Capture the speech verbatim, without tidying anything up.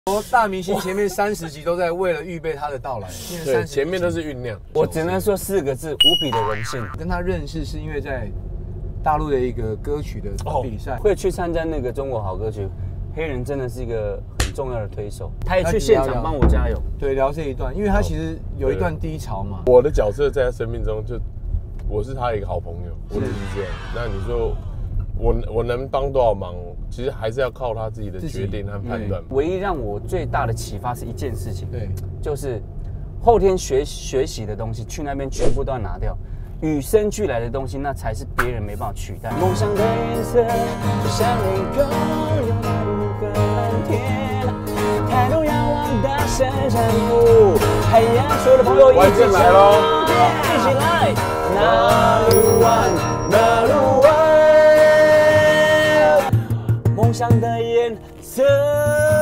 说大明星前面三十集都在为了预备他的到来， 对，前面都是酝酿。 我只能说四个字：无比的荣幸。 跟他认识是因为在大陆的一个歌曲的比赛， 会去参加那个中国好歌曲，黑人真的是一个很重要的推手，他也去现场帮我加油。 对，聊这一段，因为他其实有一段低潮嘛。 我的角色在他生命中就，我是他一个好朋友，我只是这样。那你说我我能帮多少忙？其实还是要靠他自己的决定和判断。 唯一让我最大的启发是一件事情， 对， 就是后天学学习的东西，去那边全部都要拿掉。与生俱来的东西，那才是别人没办法取代。梦想的颜色就像一个有那无痕蓝天，抬头仰望大山山谷，海洋所有的朋友一起来喽，一起来，那路弯，那路弯，梦想的颜色。